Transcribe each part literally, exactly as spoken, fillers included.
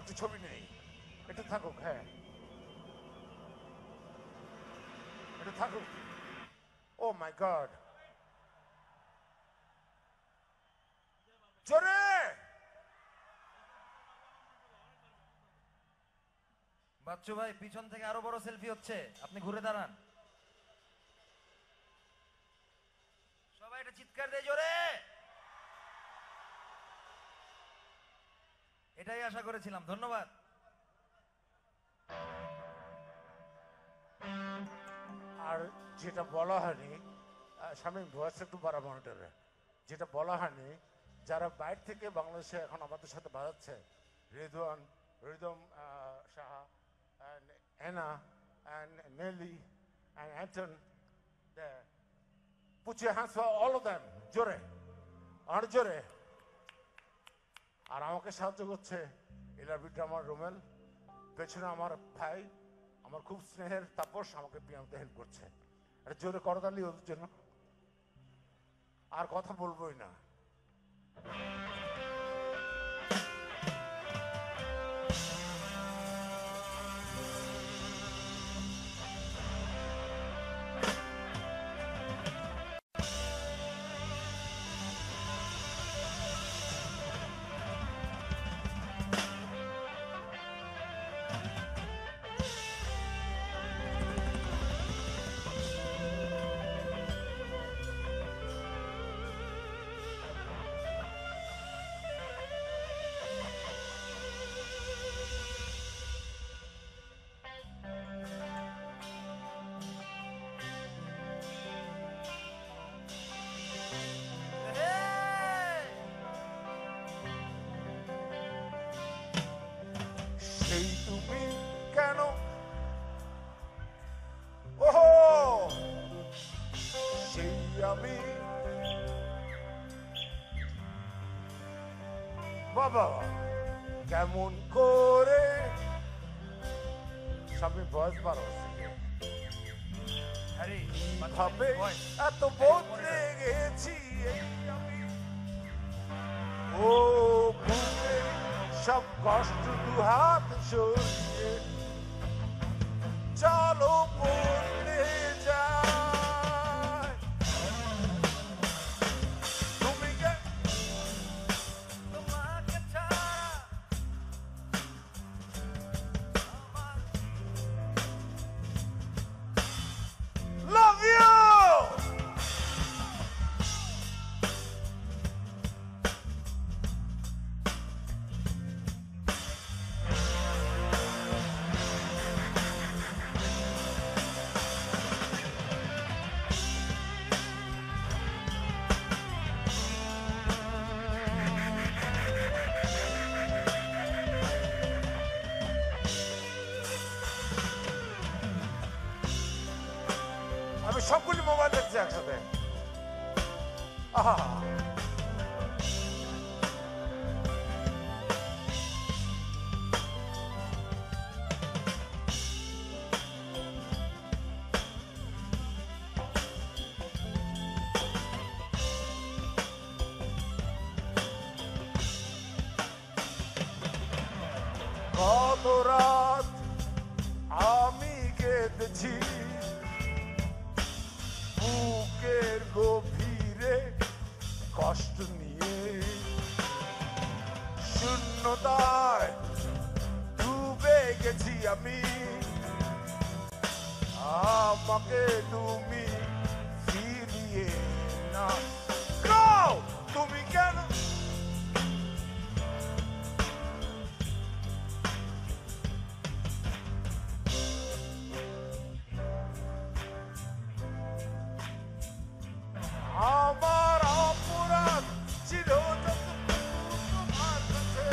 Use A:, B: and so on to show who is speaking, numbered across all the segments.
A: একটু ছবি নেই, একটু থাকুক। হ্যাঁ, একটু থাকুক। ও মাই গড, জোরে।
B: বাচ্চু ভাই, পিছন থেকে আরো বড় সেলফি হচ্ছে, আপনি ঘুরে দাঁড়ান। সবাই এটা চিৎকার দিয়ে জোরে। এটাই আশা করেছিলাম, ধন্যবাদ।
A: আর যেটা বলা হয়নি, স্বামী ভয়েস একটু বড় মনিটরে, যেটা বলা হয়নি, যারা বাইরে থেকে বাংলাদেশে এখন আমাদের সাথে বাজাচ্ছে, Ridwan, Rhythm Saha, Ena, Nelly, Anton, put your hands for all of them, জোরে, আর জোরে। আর আমাকে সাহায্য করছে এলআরবি ড্রামার রোমেল, পেছনে আমার ভাই, আমার খুব স্নেহের তাপস, আমাকে পিয়ানোতে হেল্প করছে। এটা জোরে করতালি ওদের জন্য। আর কথা বলবোই না। সেই তুমি কেন, ওহো সেই আমি, বাবা কেমন করে, স্বামী ভয়েস বার ভাবে এত বদলে গেছি এই আমি, ও বুকে সব কষ্ট দু হাত সরিয়ে চলো বদলে যায়। তুমি কে তোমাকে ছাড়া love you. আমি সবগুলি মোবাইল দেখছি একসাথে। আহা কত রাত আমি কেঁদেছি বুকের গভীরে কষ্ট নিয়ে, শূন্যতায় ডুবে গেছি আমি, আমাকে তুমি ফিরিয়ে না দাও। তুমি কেন আমার অপরাধ ছিল তোমার কাছে,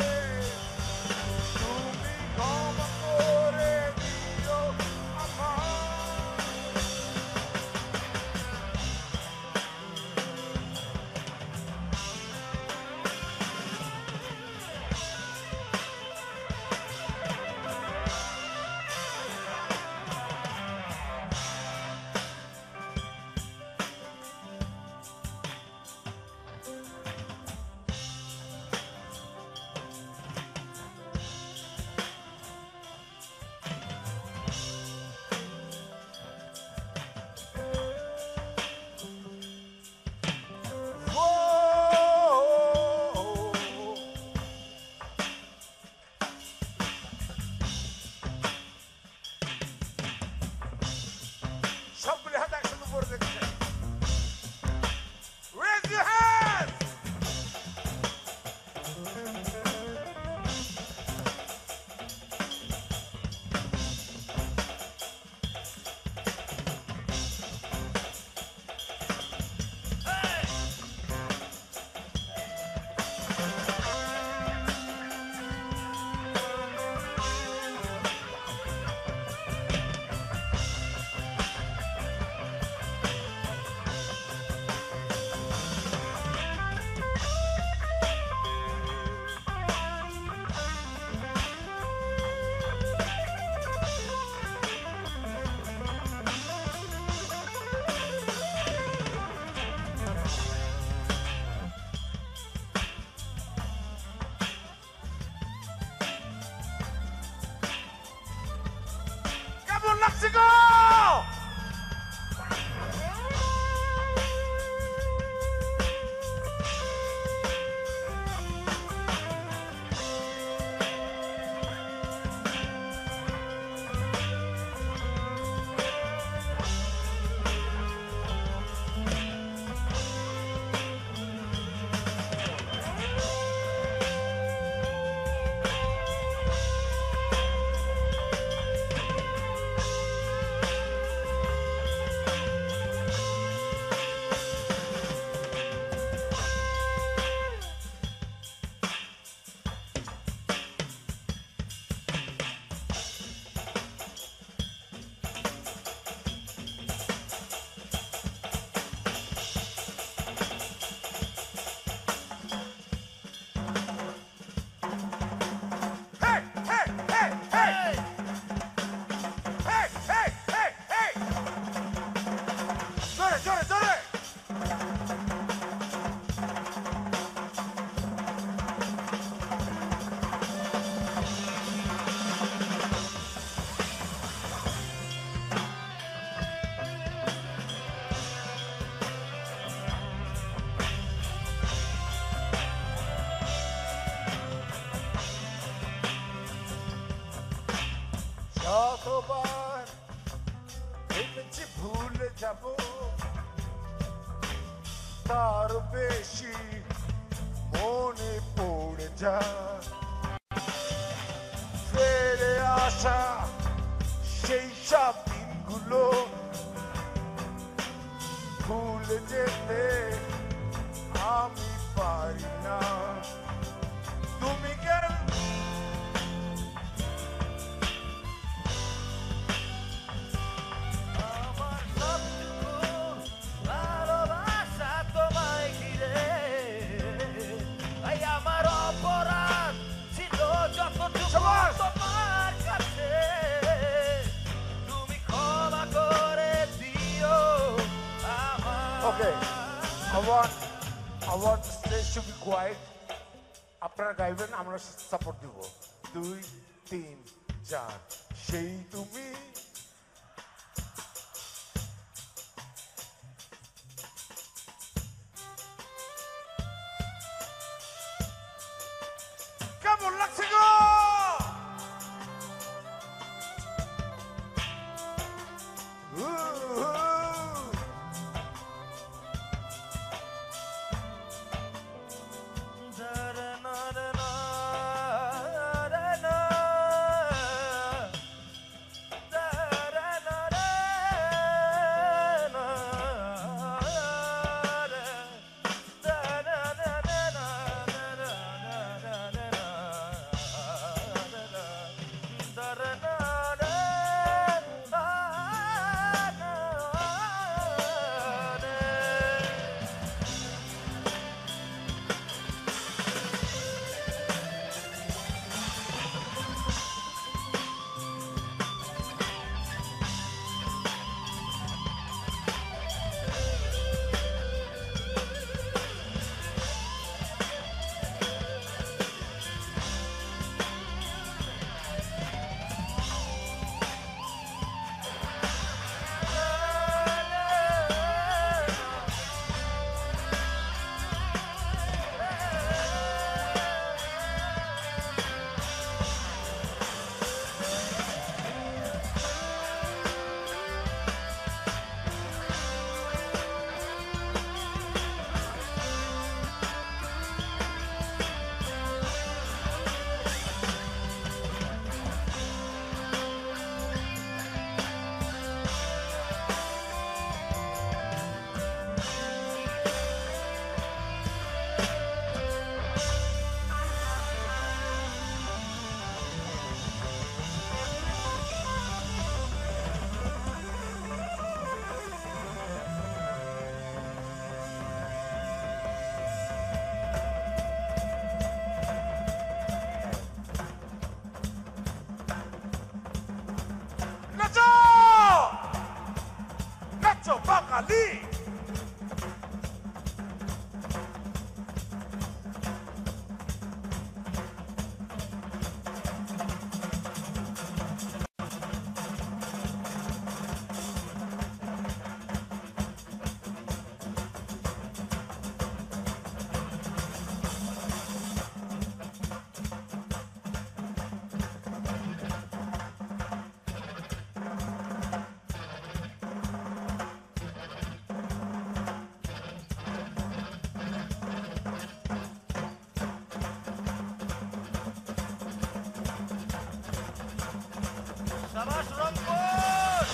A: তুমি ক্ষমা করে দিও আমায়। আরো বেশি মনে পড়ে যায় ফিরে আসা সেই সব দিনগুলো ভুলে যেতে আমি পারি না তুমি কেন
B: আমার সবটুকু ভালোবাসা তোমায় ঘিরে তাই আমার অপরাধ ছিল যতটুকু
A: সবাস!
B: তোমার কাছে তুমি ক্ষমা করে দিও আমার
A: Okay, I want, I want the stage to be quiet. আপনারা গাইবেন আমরা সাপোর্ট দিব দুই তিন চার সেই তুমি কেমন লাগছে গো নাচো নাচো বাঙালি
B: সাবাস রংপুর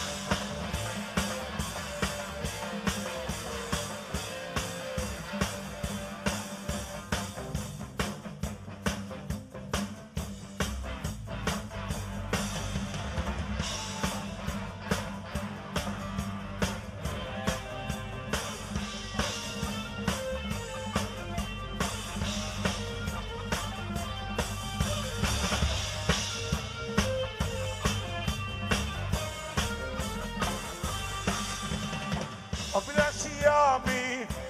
A: অভিলাষী আমি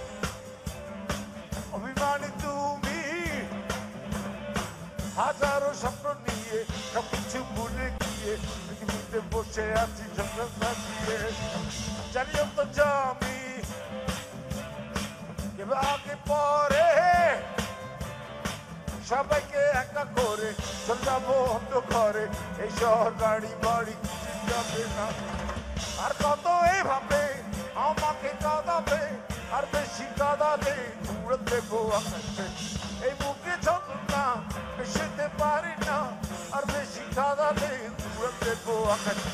A: অভিমানী তুমি হাজারো স্বপ্ন নিয়ে সবকিছু ভুলে গিয়ে পৃথিবীতে বসে আছি সাজিয়ে জানিও তো জামি কেবে আগে পরে সবাইকে একা করে চলে যাবো অন্য ঘরে এই শহর গাড়ি বাড়ি কিছু যাবে না আর কত এইভাবে আমাকে কাঁদাবে আর বেশি কাঁদালে উড়ে দেবো আকাশে এই বুকে যন্ত্রণা বেশিতে পারি না আর বেশি কাঁদালে উড়ে দেবো আকাশে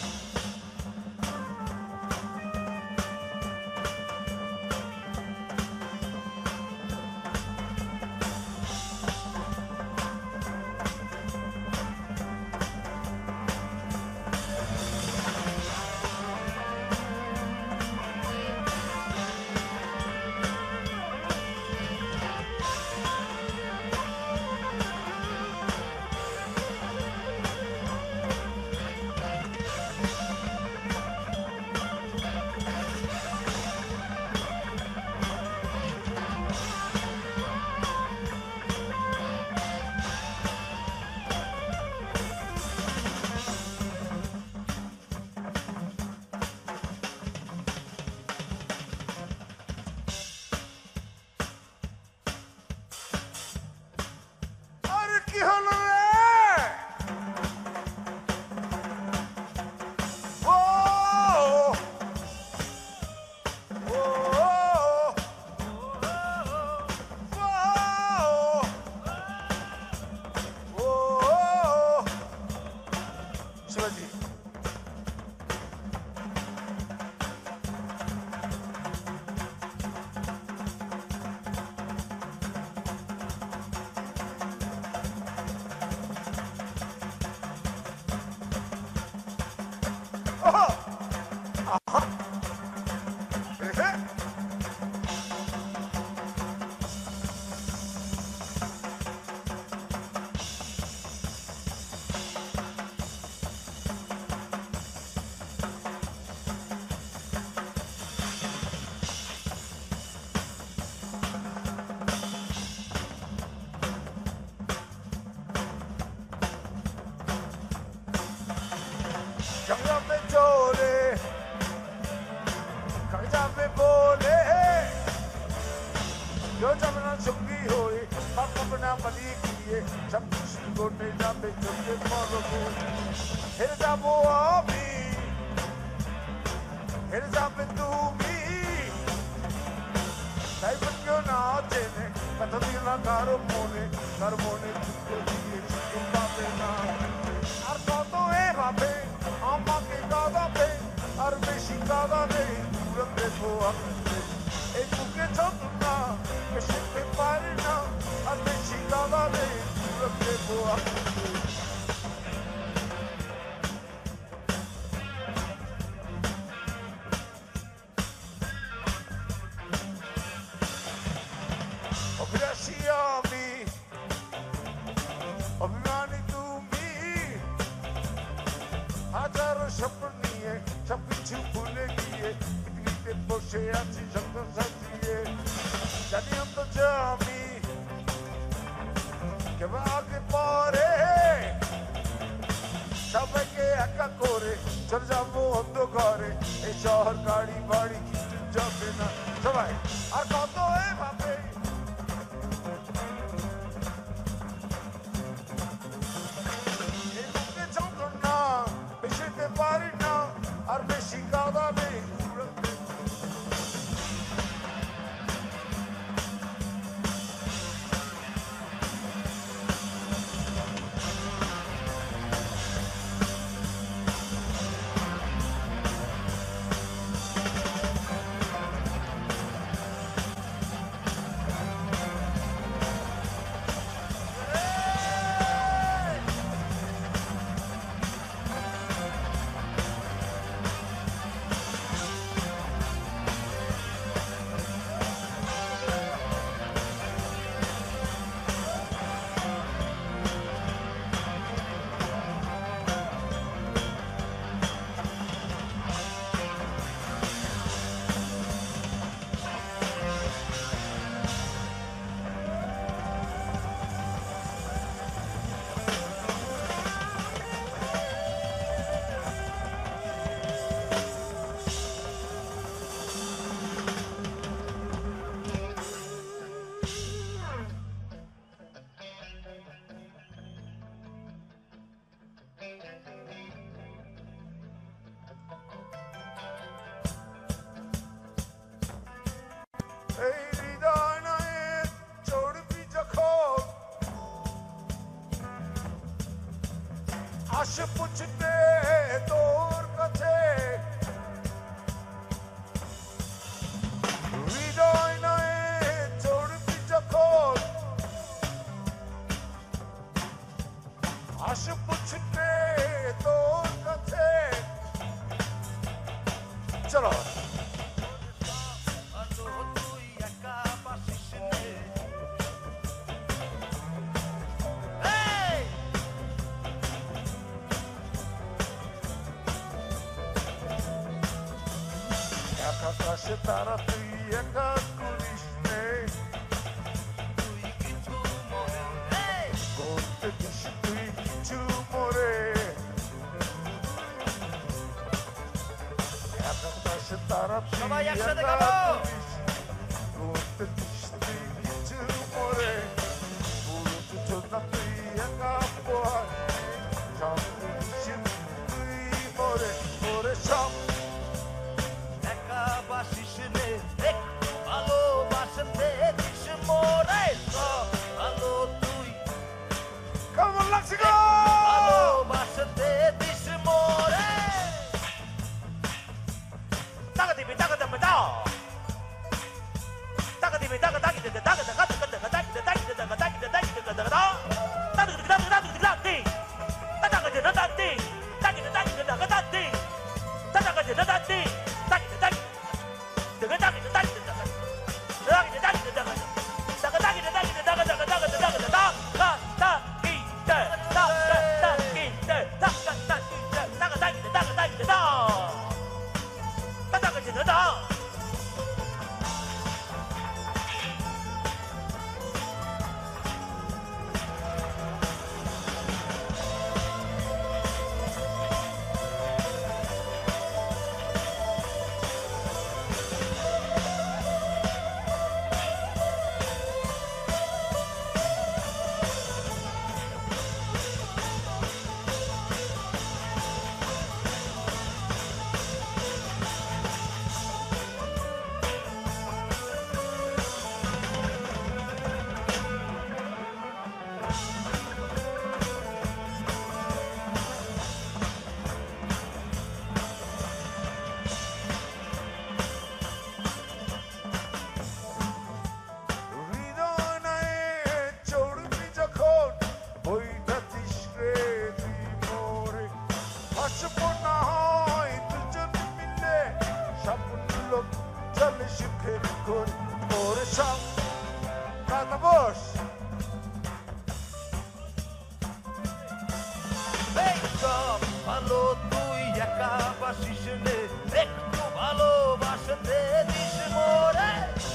A: কি হলো রে ও ও ও শিবাজি Cambiar me chole, cambiar me bole. Yo jamna chungi hoye, papa bana mali kiye, jab kuch gote jabe chunge maro ko. Her jabo ami, her jabe tu mi. Dai banyo na chene, patati na karo mone, karo mone chukko diye chukko pape na. Ar koto e babe. আমাকে কাঁদাবে আর বেশি কাঁদাবে উড়ে দেবো আকাশে এই বুকে যন্ত্রণা বেশিতে পারি না আর বেশি কাঁদাবে উড়ে দেবো আকাশে অভিলাষী আমি অভিমানী তুমি হাজারো স্বপ্ন নিয়ে সব কিছু ভুলে গিয়ে পৃথিবীতে বসে আছি স্বপ্ন সাজিয়ে জানি অন্তত আমি কেবল আগে পরে সবাইকে একা করে চলে যাবো অন্য ঘরে এই শহর গাড়ি বাড়ি কিছু যাবে না সবাই আর কত এভাবে বেশিতে পারি না আর বেশি কাঁদাবে আসে পুছতে তোর কাছে হৃদয় নয় চড়বি যখন আসে পুছতে তোর কাছে চলো আকাশে তারা তুই একা করিস নে করতে দিস তুই কিছু মরে আকাশে তারা তুই
B: সবাই একসাথে
A: একা
B: গাবো।
A: করিস করতে দিস তুই কিছু মরে পুরুষ চোদ্দা তুই একা পোহায় সব দিস তুই মরে মরে সব কেমন লাগছে গো হৃদয় নয় চড়বি যখন বইটা দিস রে তুই মোরে ভাসব না হয় দুজন মিলে স্বপ্ন লোক চলে সুখের ঘর মোরে সব দাদা বস
B: ভালো তুই একা বাসিস নে একটু ভালোবাসতে দিস মোরে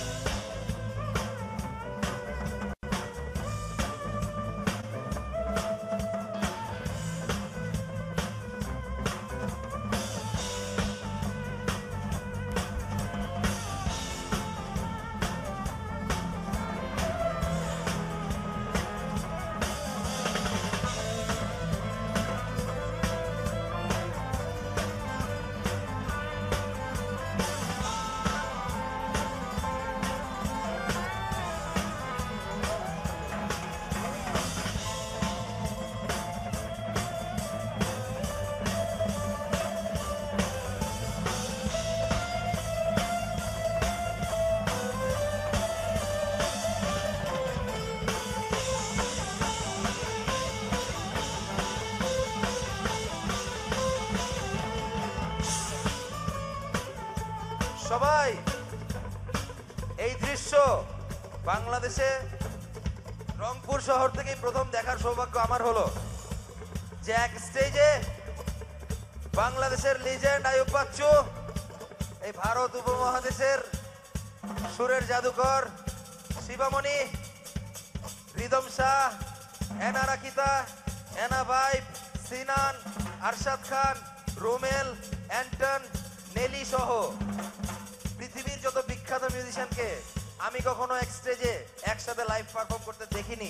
B: সবাই এই দৃশ্য বাংলাদেশে রংপুর শহর থেকে প্রথম দেখার সৌভাগ্য আমার হলো যে এক স্টেজে বাংলাদেশের লিজেন্ড আইয়ুব বাচ্চু এই ভারত উপমহাদেশের সুরের জাদুকর Sivamani Rhythm Shah Ena Rakita Ena vibe Sinan Arshad Khan Romel Anton Nelly সহ পৃথিবীর যত বিখ্যাত মিউজিশিয়ানকে আমি কখনো এক স্টেজে একসাথে লাইভ পারফর্ম করতে দেখিনি।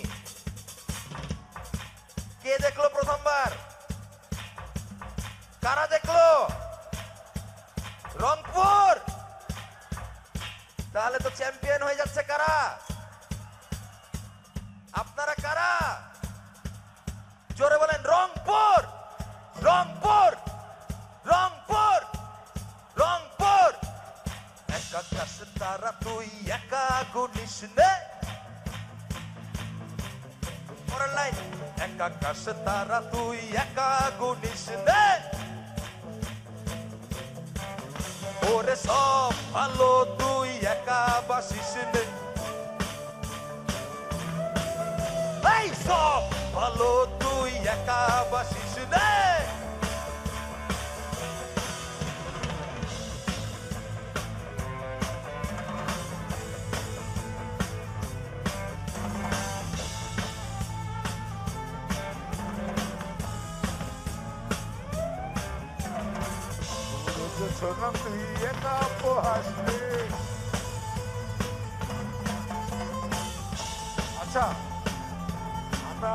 B: কে দেখলো প্রথমবার? কারা দেখলো? রংপুর। তাহলে তো চ্যাম্পিয়ন হয়ে যাচ্ছে কারা? আপনারা কারা? জোরে বলেন রংপুর। গুনিস নে পরের লাইন এক আকাশ তারা তুই একা গুনিস নে ওরে সব ভালো তুই একা বাসিস নে এই সব ভালো তুই একা বাসিস নে
A: সোনাম তুই একা পোহাসলে। আচ্ছা আমরা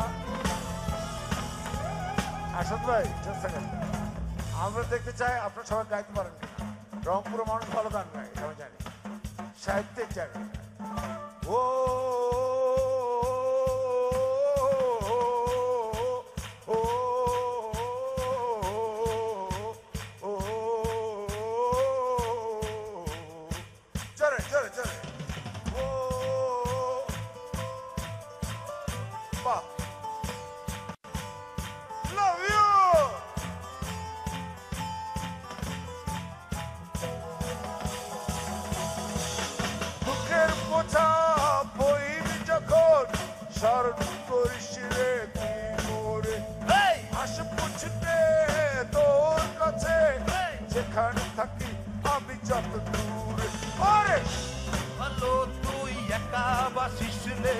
A: আসাদ ভাই just second. আমরা দেখতে চাই আপনারা সবাই গাইতে পারেন কিনা। রংপুর মানুষ ভালো গান গায় এটা আমি জানি, সাহিত্যিক জায়গা।
B: ও ও
A: জোরে জোরে জোরে
B: ও
A: বাহ, লাভ ইউ। দুঃখের বোঝা বইবি যখন স্মরণ করিস রে তুই মোরে,
B: এই
A: হাসি পুছতে তোর কাছে যেখানে থাকি আমি যত দূরে। ওরে
B: ভালো তুই একা বাসিস নে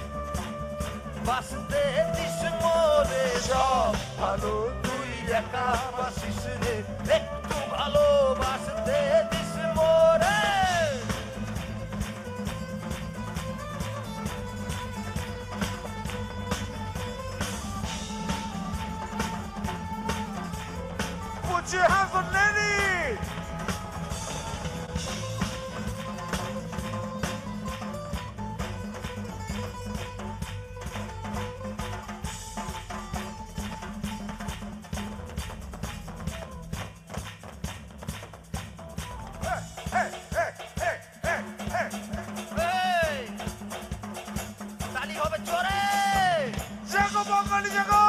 B: বাসতে দিস মোরে
A: সব ভালো
B: তুই একা বাসিস রে একটু ভালো বাসতে দিস মোরে
A: put your hands on Lenny. Hey, hey, hey, hey, hey, hey.
B: এই তালি হবে জোরে
A: জাগো বাঙালি জাগো।